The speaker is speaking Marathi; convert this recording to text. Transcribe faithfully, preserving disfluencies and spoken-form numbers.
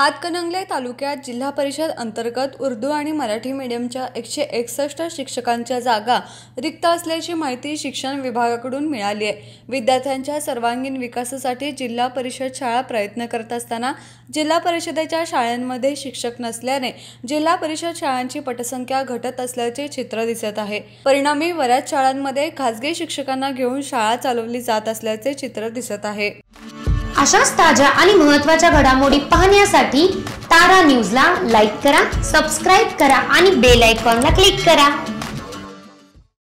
हातकणंगले तालुक्यात जिल्हा परिषद अंतर्गत उर्दू आणि मराठी मीडियमच्या एकशे एकसष्ट शिक्षकांच्या जागा रिक्त असल्याची माहिती शिक्षण विभागाकडून मिळाली आहे। विद्यार्थ्यांच्या सर्वांगीण विकासासाठी जिल्हा परिषद शाळा प्रयत्न करत असताना जिल्हा परिषदेच्या शाळांमध्ये शिक्षक नसल्याने जिल्हा परिषद शाळांची पटसंख्या घटत असल्याचे चित्र दिसत आहे। परिणामी बऱ्याच शाळांमध्ये खासगी शिक्षकांना घेऊन शाळा चालवली जात असल्याचे चित्र दिसत आहे। अशाच ताज्या आणि महत्त्वाच्या घडामोडी पाहण्यासाठी तारा न्यूजला लाईक करा, सबस्क्राइब करा आणि बेल आयकॉनला क्लिक करा।